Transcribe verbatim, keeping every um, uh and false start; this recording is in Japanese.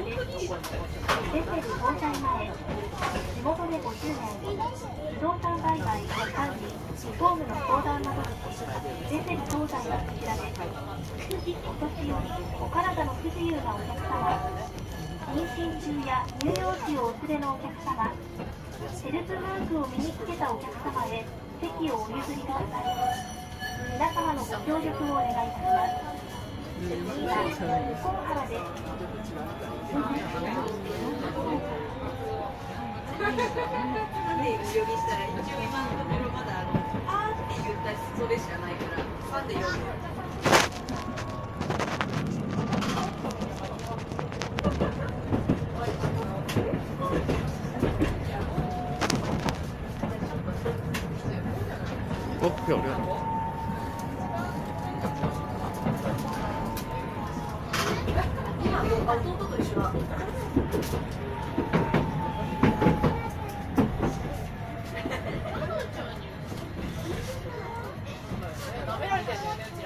です。ベッセル東西前、地元でごじゅうねん、不動産売買、管理、リフォームの相談窓口、ベッセル東西はこちらです。お年寄り、お体の不自由なお客様、妊娠中や乳幼児をお連れのお客様、ヘルプマークを身につけたお客様へ席をお譲りください。皆様のご協力をお願いいたします。次は向こう原です。 なんで呼びしたら一応今のところまだあのあーって言ったそれしかないからさんで呼ぶ。 哦，漂亮。 今弟と一緒だ。舐められてるんだよね。